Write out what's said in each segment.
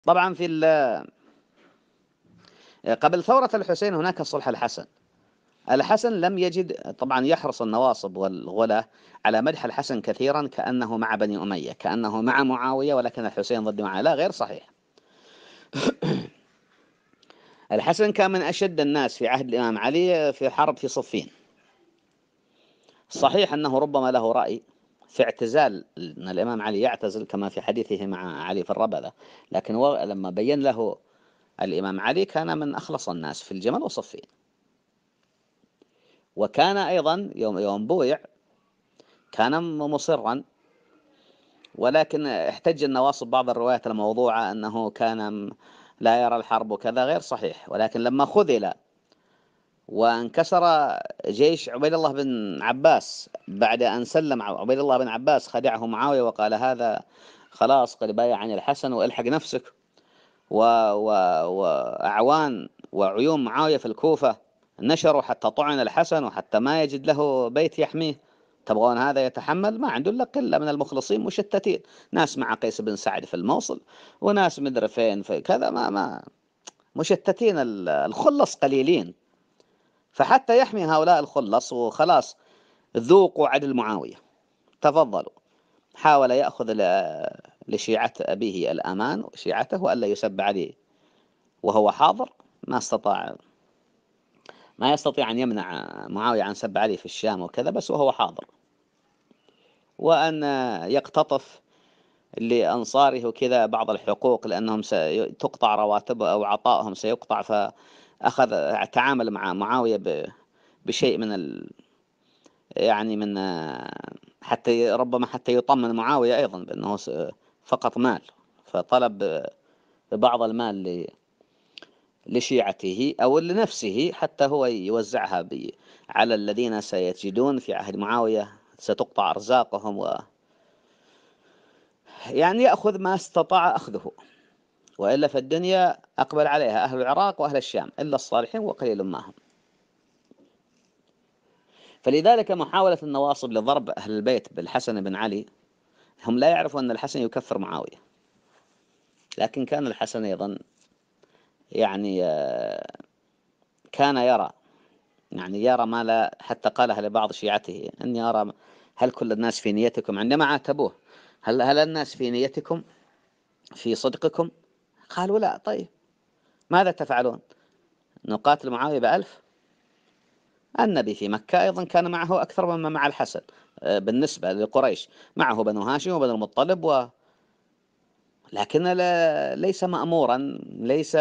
طبعا قبل ثورة الحسين هناك صلح الحسن. الحسن لم يجد، طبعا يحرص النواصب والغلاة على مدح الحسن كثيرا كأنه مع بني أمية، كأنه مع معاوية ولكن الحسين ضد معاوية. لا، غير صحيح. الحسن كان من أشد الناس في عهد الإمام علي في حرب في صفين. صحيح أنه ربما له رأي في اعتزال، أن الإمام علي يعتزل كما في حديثه مع علي في الربذة، لكن لما بين له الإمام علي كان من أخلص الناس في الجمل وصفين. وكان أيضا يوم بويع كان مصرا، ولكن احتج النواصب بعض الروايات الموضوعة أنه كان لا يرى الحرب وكذا، غير صحيح. ولكن لما خذل وانكسر جيش عبيد الله بن عباس بعد أن سلم عبيد الله بن عباس، خدعه معاوية وقال هذا خلاص قد بايعني الحسن والحق نفسك، وأعوان وعيون معاوية في الكوفة نشروا حتى طعن الحسن وحتى ما يجد له بيت يحميه. تبغون هذا يتحمل؟ ما عنده إلا قلة من المخلصين مشتتين، ناس مع قيس بن سعد في الموصل، وناس مدري فين في كذا، ما مشتتين، الخلص قليلين. فحتى يحمي هؤلاء الخلص وخلاص ذوقوا عدل معاوية، تفضلوا. حاول يأخذ لشيعة أبيه الأمان وشيعته وألا يسب عليه وهو حاضر. ما استطاع، ما يستطيع أن يمنع معاوية عن سب علي في الشام وكذا، بس وهو حاضر. وأن يقتطف لأنصاره كذا بعض الحقوق لأنهم ستقطع رواتب أو عطائهم سيقطع، فأخذ تعامل مع معاوية بشيء من يعني من حتى ربما حتى يطمن معاوية أيضا بأنه فقط مال، فطلب بعض المال لشيعته أو لنفسه حتى هو يوزعها على الذين سيجدون في عهد معاوية ستقطع أرزاقهم، يعني يأخذ ما استطاع أخذه. وإلا في الدنيا أقبل عليها أهل العراق وأهل الشام إلا الصالحين وقليل ما هم. فلذلك محاولة النواصب لضرب أهل البيت بالحسن بن علي، هم لا يعرفون أن الحسن يكفر معاوية، لكن كان الحسن أيضا يعني كان يرى، يعني يرى ما لا، حتى قالها لبعض شيعته أني أرى هل كل الناس في نيتكم، عندما عاتبوه هل الناس في نيتكم في صدقكم؟ قالوا لا. طيب ماذا تفعلون؟ نقاتل معاوية ب1000؟ النبي في مكة أيضا كان معه أكثر مما مع الحسن بالنسبة لقريش، معه بنو هاشم وبنو المطلب لكن ليس مأمورا، ليس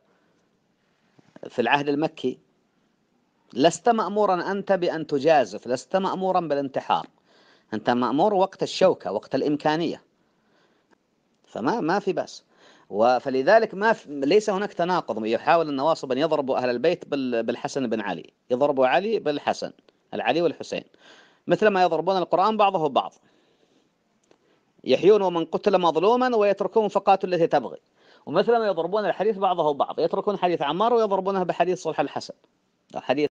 في العهد المكي لست مأمورا أنت بأن تجازف، لست مأمورا بالانتحار، أنت مأمور وقت الشوكة وقت الإمكانية، فما في بأس. فلذلك ليس هناك تناقض. يحاول النواصب أن يضربوا أهل البيت بالحسن بن علي، يضربوا علي بالحسن، العلي والحسين، مثل ما يضربون القرآن بعضه بعض، يحيون ومن قتل مظلوما ويتركون فقاتل التي تبغي، ومثل ما يضربون الحديث بعضه بعض، يتركون حديث عمار ويضربونه بحديث صلح الحسن، حديث